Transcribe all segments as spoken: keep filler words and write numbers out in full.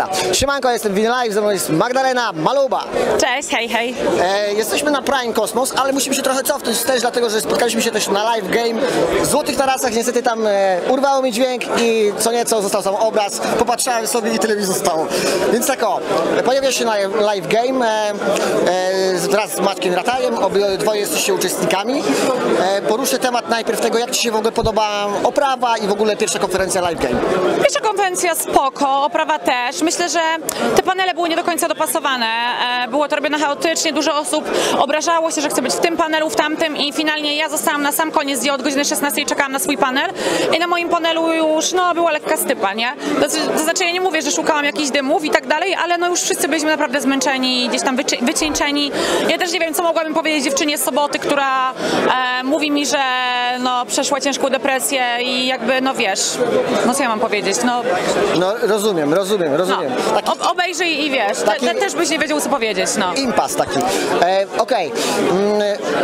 Dobra, siemanko, jestem Win Live, ze mną jest Magdalena Maluba. Cześć, hej, hej. E, jesteśmy na Prime Cosmos, ale musimy się trochę cofnąć też, dlatego że spotkaliśmy się też na live game w Złotych Tarasach. Niestety tam e, urwało mi dźwięk i co nieco został sam obraz. Popatrzałem sobie i tyle mi zostało. Więc tak o, pojawię się na live game e, e, wraz z Maćkiem Ratajem, obydwoje jesteście uczestnikami. E, poruszę temat najpierw tego, jak Ci się w ogóle podoba oprawa i w ogóle pierwsza konferencja live game. Pierwsza konferencja spoko, oprawa też. Myślę, że te panele były nie do końca dopasowane. Było to robione chaotycznie, dużo osób obrażało się, że chce być w tym panelu, w tamtym i finalnie ja zostałam na sam koniec dnia od godziny szesnastej, czekałam na swój panel i na moim panelu już no, była lekka stypa, nie? To znaczy ja nie mówię, że szukałam jakichś dymów i tak dalej, ale no już wszyscy byliśmy naprawdę zmęczeni, gdzieś tam wyci wycieńczeni. Ja też nie wiem, co mogłabym powiedzieć dziewczynie z Soboty, która e, mówi mi, że no, przeszła ciężką depresję i jakby, no wiesz, no co ja mam powiedzieć, no... No rozumiem, rozumiem, rozumiem. No, taki, obejrzyj i wiesz, taki, te, te, też byś nie wiedział, co powiedzieć, no. Impas taki. E, Okej. Okay. Mm,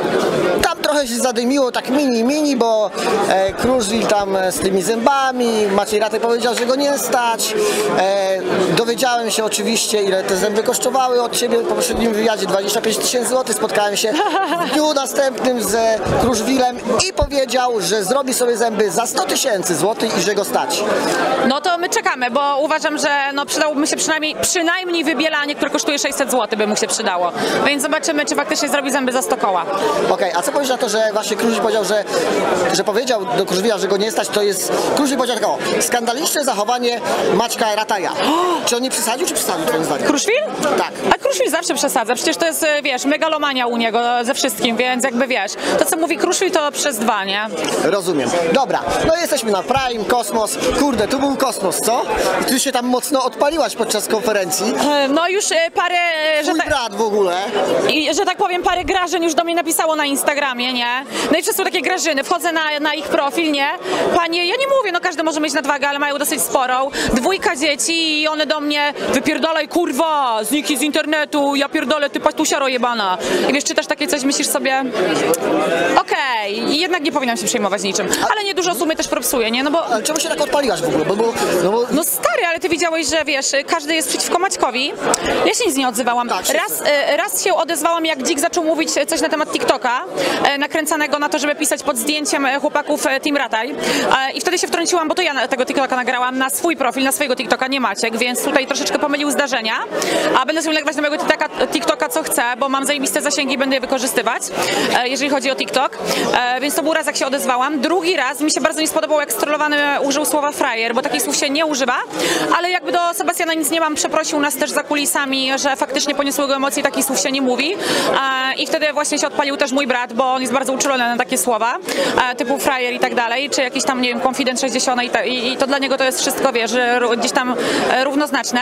tam trochę się zadymiło, tak mini, mini, bo e, Kruszwil tam z tymi zębami, Maciej Rataj powiedział, że go nie stać. E, dowiedziałem się oczywiście, ile te zęby kosztowały od Ciebie po poprzednim wywiadzie, dwadzieścia pięć tysięcy złotych. Spotkałem się w dniu następnym z Kruszwilem i powiedział, że zrobi sobie zęby za sto tysięcy złotych i że go stać. No to my czekamy, bo uważam, że no przydałoby mi się przynajmniej, przynajmniej wybielanie, które kosztuje sześćset złotych, by mu się przydało. Więc zobaczymy, czy faktycznie zrobi zęby za sto koła. Okej, okay, a co powiesz na to, że właśnie Kruszwil powiedział, że, że powiedział do Kruszwila, że go nie stać, to jest... Kruszwil powiedział tak o, skandaliczne zachowanie Maćka Rataja. Czy on nie przesadził, czy przesadził twoim zdaniem? Kruszwil? Tak. A Kruszwil zawsze przesadza, przecież to jest, wiesz, megalomania u niego ze wszystkim, więc jakby wiesz, to co mówi Kruszwil to przez dwa, nie? Rozumiem. Dobra, no jesteśmy na Prime, Kosmos. Kurde, tu był kosmos, co? I ty się tam mocno odpaliłaś podczas konferencji. No już parę... Twój że brat w ogóle. I, że tak powiem, parę Grażyn już do mnie napisało na Instagramie, nie? No i przez są takie Grażyny, wchodzę na, na ich profil, nie? Panie, ja nie mówię, no każdy może mieć nadwagę, ale mają dosyć sporą. Dwójka dzieci i one do mnie, wypierdalaj kurwa, zniki z internetu, ja pierdolę, ty patusiaro jebana. I wiesz, czytasz takie coś, myślisz sobie, okej, okay, jednak nie powinnam się przejmować niczym. Ale nie dużo osób mnie też propsuje, nie? No bo... Ale czemu się tak odpaliłaś w ogóle? Bo, bo, no, bo... no stary, ale ty widziałeś, że wiesz, każdy jest przeciwko Maćkowi. Ja się nic nie odzywałam. Tak, raz, raz się odezwałam, jak Dzik zaczął mówić coś na temat TikToka, nakręcanego na to, żeby pisać pod zdjęciem chłopaków Team Rataj. I wtedy się wtrąciłam, bo to ja tego TikToka nagrałam na swój profil, na swojego TikToka, nie Maciek, więc tutaj troszeczkę pomylił zdarzenia. A będę sobie nagrywać na mojego TikToka, TikToka co chcę, bo mam zajebiste zasięgi i będę je wykorzystywać, jeżeli chodzi o TikTok. Więc to był raz, jak się odezwałam. Drugi raz mi się bardzo nie spodobał, jak strollowany użył słowa frajer, bo takich słów się nie używa, ale jakby do Sebastiana nic nie mam, przeprosił nas też za kulisami, że faktycznie poniosły go emocje, takich słów się nie mówi. I wtedy właśnie się odpalił też mój brat, bo on jest bardzo uczulony na takie słowa, typu frajer i tak dalej, czy jakiś tam, nie wiem, konfident sześćdziesiąt i, ta, i, i to dla niego to jest wszystko, wiesz, gdzieś tam równoznaczne.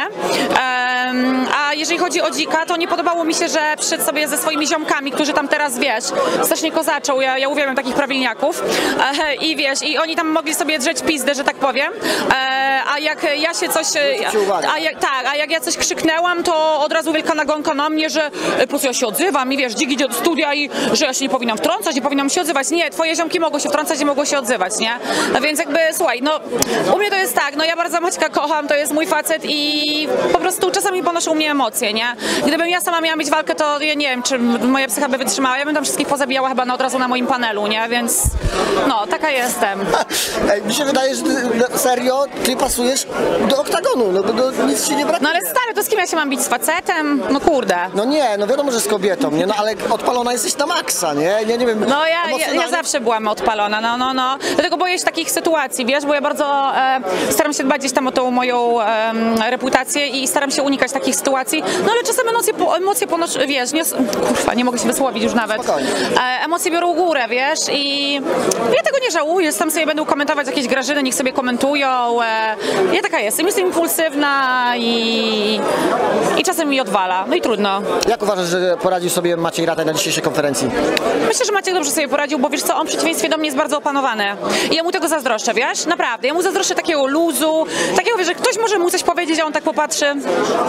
A jeżeli chodzi o Dzika, to nie podobało mi się, że przyszedł sobie ze swoimi ziomkami, którzy tam teraz, wiesz, strasznie kozaczą, ja, ja uwielbiam takich prawilniaków i wiesz, i oni tam mogli sobie drzeć pizdę, że tak powiem, a jak ja się coś, a jak, tak, a jak ja coś krzyknęłam, to od razu wielka nagonka na mnie, że po prostu ja się odzywam i wiesz, Dzik idzie do studia i że ja się nie powinnam wtrącać, nie powinnam się odzywać. Nie, twoje ziomki mogą się wtrącać i mogą się odzywać, nie? No więc jakby, słuchaj, no u mnie to jest tak, no ja bardzo Maćka kocham, to jest mój facet i po prostu czasami ponoszą u mnie emocje, nie? Gdybym ja sama miała mieć walkę, to ja nie wiem, czy moja psycha by wytrzymała, ja bym tam wszystkich pozabijała chyba na od razu na moim panelu, nie? Więc no, taka jestem. Ej, mi się wydaje, że ty, serio, ty pasujesz do oktagonu, no bo do, nic ci nie brakuje. No ale stary, to z kim ja się mam bić? Z facetem? No kurde. No nie, no wiadomo, że z kobietą, nie? No ale odpalona jesteś na maksa, nie? Nie, nie wiem. No ja, ja, ja zawsze byłam odpalona, no, no, no. Dlatego boję się takich sytuacji, wiesz, bo ja bardzo e, staram się dbać gdzieś tam o tą moją e, reputację i staram się unikać takich sytuacji. No ale czasem emocje, emocje ponoszę, wiesz, nie, kurwa, nie mogę się wysłowić już nawet. E, emocje biorą górę, wiesz, i ja tego nie żałuję, sam sobie będę komentować jakieś Grażyny, niech sobie komentują. E, ja taka jestem, jestem impulsywna i, i czasem mi odwala, no i trudno. Jak uważasz, że poradził sobie Maciej Rataj na dzisiejszej konferencji? Myślę, że Maciek dobrze sobie poradził, bo wiesz co, on w przeciwieństwie do mnie jest bardzo opanowany. I ja mu tego zazdroszczę, wiesz? Naprawdę. Ja mu zazdroszczę takiego luzu, takiego, wiesz, że ktoś może mu coś powiedzieć, a on tak popatrzy.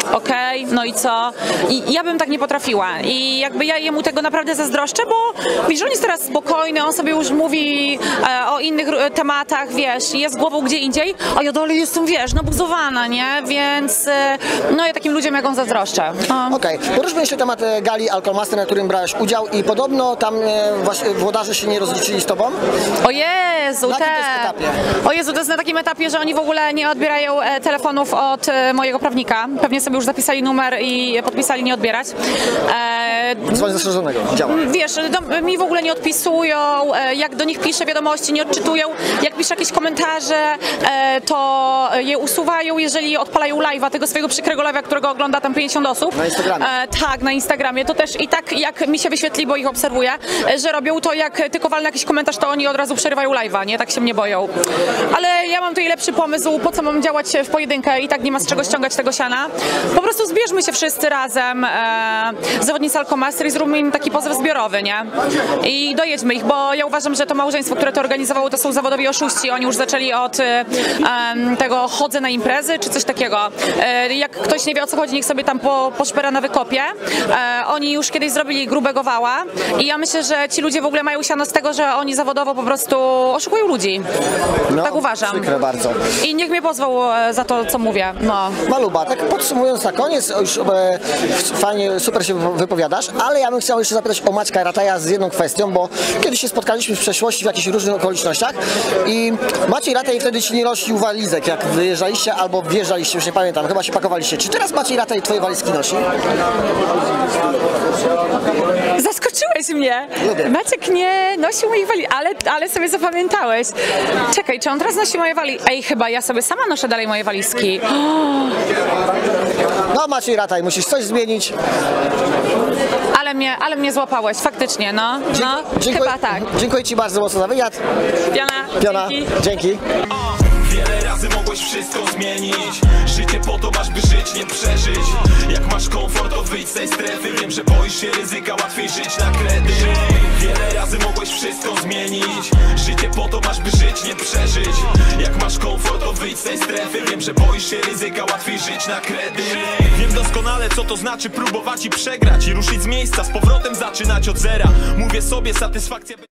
okej, no i co? I ja bym tak nie potrafiła i jakby ja jemu tego naprawdę zazdroszczę, bo wiesz, on jest teraz spokojny, on sobie już mówi e, o innych r- tematach, wiesz, jest głową gdzie indziej, a ja dalej jestem, wiesz, nabuzowana, nie? Więc e, no ja takim ludziom jak on zazdroszczę. No. Okej, poruszmy jeszcze temat e, gali Alkomaster, na którym brałeś udział i podobno tam e, właśnie włodarze się nie rozliczyli z tobą. O Jezu, Na te... jakim to jest etapie? O Jezu, to jest na takim etapie, że oni w ogóle nie odbierają e, telefonów od e, mojego prawnika. Pewnie sobie już zapisali numer i podpisali nie odbierać. E, Dzwoń zastrzeżonego, działa. Wiesz, do, mi w ogóle nie odpisują, e, jak do nich piszę wiadomości, nie odczytują, jak piszę jakieś komentarze, e, to je usuwają, jeżeli odpalają live'a, tego swojego przykrego live'a, którego ogląda tam pięćdziesiąt osób. Na Instagramie. E, tak, na Instagramie. To też i tak jak mi się wyświetli, bo ich obserwuję, e, że robią to, jak tylko walnę jakiś komentarz, to oni od razu przerywają live'a, nie? Tak się mnie boją. Ale ja mam tutaj lepszy pomysł, po co mam działać w pojedynkę i tak nie ma z czego ściągać tego siana. Po prostu zbierzmy się wszyscy razem, e, zawodnicy Alkomaster i zróbmy im taki pozew zbiorowy, nie? I dojedźmy ich, bo ja uważam, że to małżeństwo, które to organizowało, to są zawodowi oszuści. Oni już zaczęli od e, em, tego chodzę na imprezy, czy coś takiego. E, jak ktoś nie wie, o co chodzi, niech sobie tam po, poszpera na wykopie. E, oni już kiedyś zrobili grubego wała i ja myślę, że ci ludzie w ogóle mają siano z tego, że oni zawodowo po prostu oszukują ludzi. No, Tak uważam. Przykre bardzo. I niech mnie pozwał e, za to, co mówię. No. Maluba, tak podsumowując na koniec, już e, fajnie, super się wypowiadasz, ale ja bym chciał jeszcze zapytać o Maćka Rataja z jedną kwestią, bo kiedyś się spotkaliśmy w przeszłości w jakichś różnych okolicznościach i Maciej Rataj wtedy ci nie nosił walizek, jak wyjeżdżaliście albo wjeżdżaliście, już nie pamiętam, chyba się pakowaliście. Czy teraz Maciej Rataj twoje walizki nosi? Zaskoczyłeś mnie. Lubię. Maciek nie nosił moich wali, ale, ale sobie zapamiętałeś. Czekaj, czy on teraz nosi moje wali? Ej, chyba ja sobie sama noszę dalej moje walizki. No Maciej Rataj, musisz coś zmienić. Ale mnie, ale mnie złapałeś, faktycznie, no. No, Dziękuję, chyba tak. dziękuję ci bardzo mocno za wywiad. Piona, Piona, dzięki. dzięki. Wiele razy mogłeś wszystko zmienić. Życie po to masz, by żyć, nie przeżyć. Jak masz komfort, to wyjdź z tej strefy. Wiem, że boisz się ryzyka, łatwiej żyć na kredyt. Wiele razy mogłeś wszystko zmienić. Życie po to masz, by żyć, nie przeżyć. Jak masz komfort, to wyjdź z tej strefy. Wiem, że boisz się ryzyka, łatwiej żyć na kredyt. Wiem doskonale, co to znaczy próbować i przegrać. I ruszyć z miejsca, z powrotem zaczynać od zera. Mówię sobie, satysfakcja